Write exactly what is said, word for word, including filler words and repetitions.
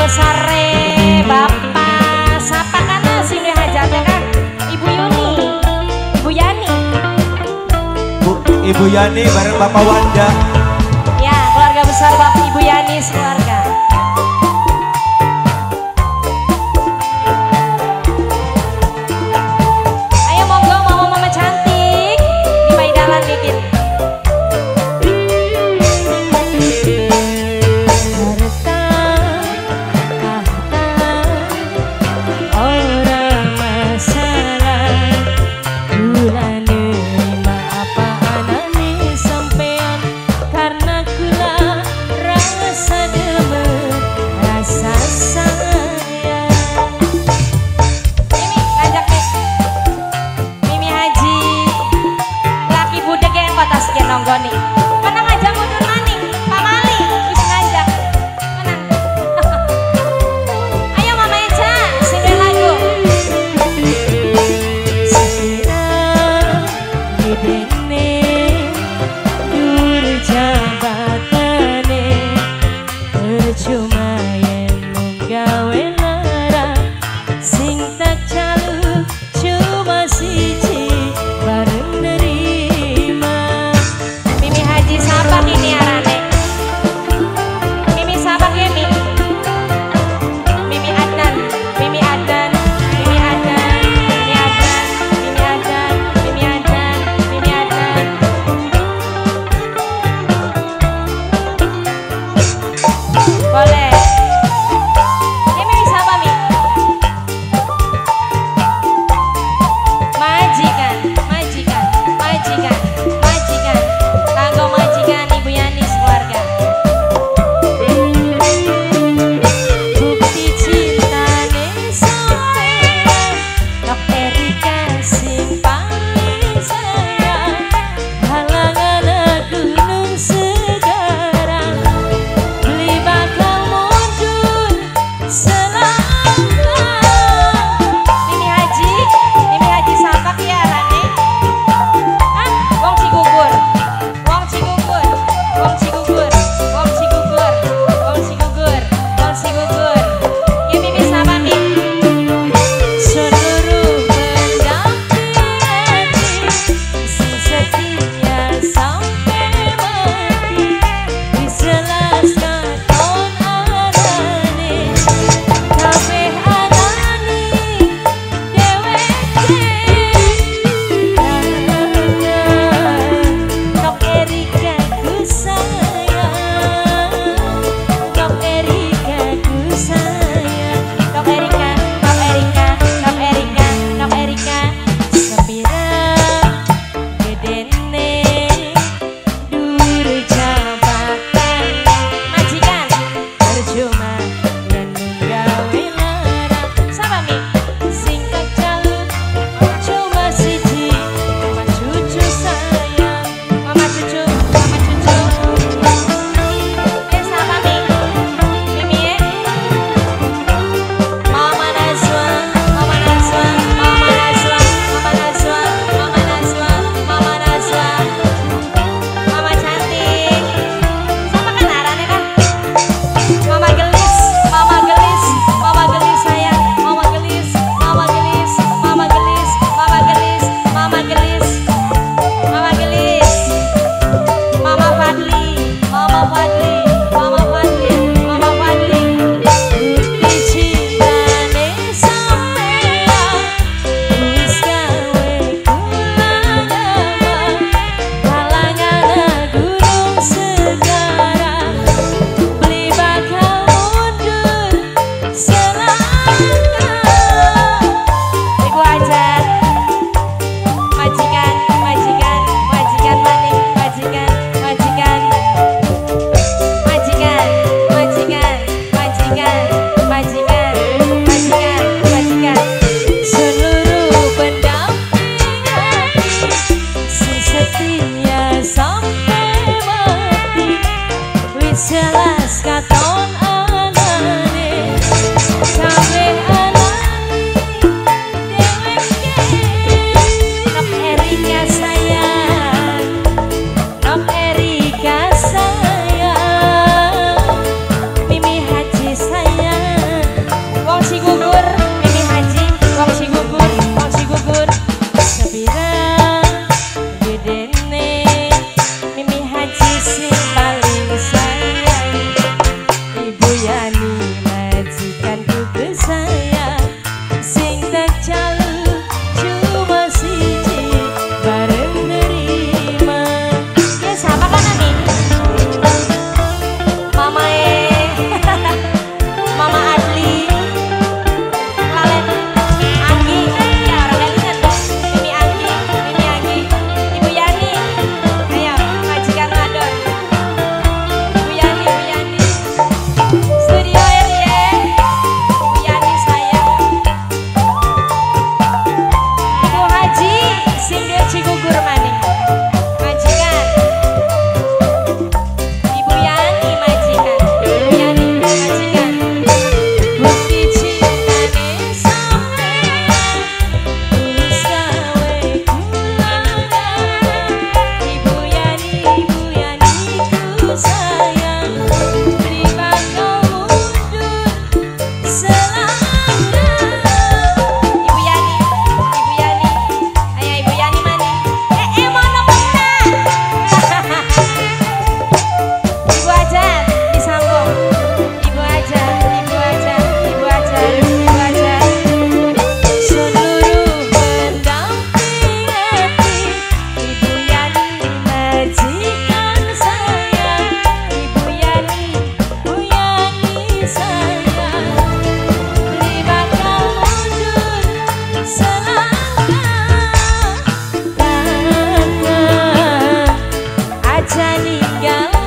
besare Bapak siapa kana sini hajatnya kan Ibu Yuni, Ibu Yani. Bu, Ibu Yani bareng Bapak Wanda. Ya, keluarga besar Bapak Ibu Yani sekeluarga. Ayo monggo mama-mama cantik di Maidalan dikit. Nonggoni, menang aja mundur maning, Pak Mali bisa ngajak, menang. Ayo Mama Eca, sini lagu. Sekira gedene dur jabatane percuma yen gawe lara sing tak calu cuma siji bareng nerima. Sabak ini arane Mimi sabak ini Mimi Adnan Mimi Adnan Mimi Adnan Mimi Adnan Mimi Adnan Mimi Adnan Mimi Adnan boleh ini Mimi siapa Mi? Majikan Majikan Majikan Majikan kanggo majikan Ibu Yani sekeluarga. Bukti cintane sampeyan Nok Erika sing paling sayang halangan gunung sekarang beli bakal mundur selangkah. Mimi Haji Mimi Haji sapak ya Rane ah wong Cigugur Wong Cigugur, Wong Cigugur, Wong Cigugur, Wong Cigugur, Wong Cigugur. Ya Mimi sama Mi. Seluruh pendamping hati, si setia sampai mati, dijelaskan on anane, kabeh anane deweke. Nok Erika ku sayang, Nok Erika ku sayang, Nok Erika, Nok Erika, Nok Erika, Nok Erika. Sepira gedene dur jabatan majikan percuma yen gawe lara sama Mi sing tak calon cuma siji mama cucu sayang mama cucu mama cucu ya sama Mi Mimi ya Mama Najwa Mama Najwa Mama Najwa Mama Najwa Mama Najwa Mama Najwa Mama cantik sama kan arane kan Mama gelis Mama gelis Mama gelis sayang Mama gelis Mama gelis Mama gelis Mama gelis Mama gelis Mama gelis Mama Fadli Mama Fadli Mama Fadli Mama Fadli bukti cintane sampeyan wis gawe kulangan halangan gunung sekarang beli bakal mundur selangkah. Ibu Hajat majikan majikan majikan maning majikan majikan majikan majikan majikan majikan majikan majikan seluruh pendamping hati si setia sampai mati wis jelas katon anane sampai anane deweke. Nok Erika sayang Nok Erika sayang Mimi Haji sayang tinggal